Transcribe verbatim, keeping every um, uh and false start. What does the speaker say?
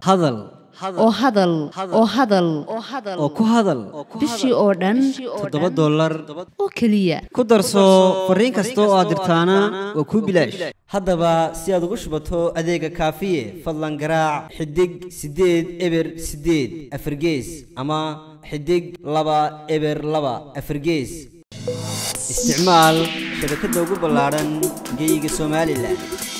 hadal oo hadal oo hadal oo ku hadal bishii oo dhan toddoba dollar oo kaliya ku darso fariin kasta oo aad dirtaana waa ku bilaash haddaba si aad ugu shubato adeega kaafiye fadlan garaac xidig sideed eber sideed afargees ama xidig laba eber laba afargees isticmaal shabakadda ugu ballaaran geyga Soomaaliland